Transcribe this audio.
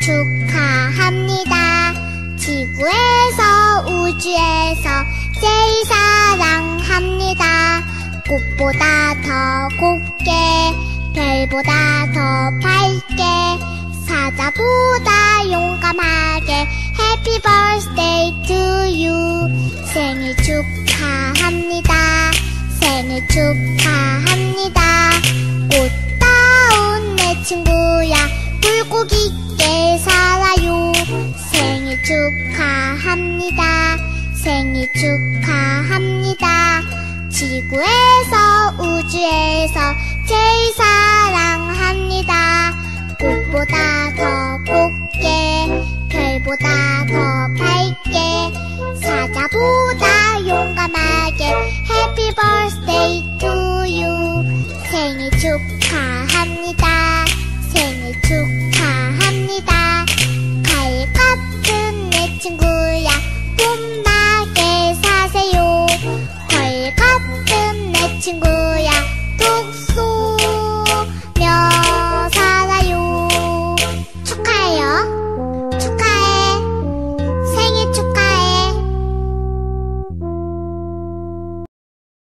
축하합니다. 지구에서 우주에서 제일 사랑합니다. 꽃보다 더 곱게 별보다 더 밝게 사자보다 용감하게 Happy birthday to you. 생일 축하합니다. 생일 축하합니다. 꽃다운 내 친구야 굴곡 있게 살아요. 생일 축하합니다. 생일 축하합니다. 지구에서 우주에서 제일 사랑합니다. 꽃보다 더 곱게 별보다 더 밝게 사자보다 용감하게 Happy birthday to you. 생일 축하합니다. 생일 축하합니다. 가을 같은 내 친구야 봄나게 사세요. 벌 같은 내 친구야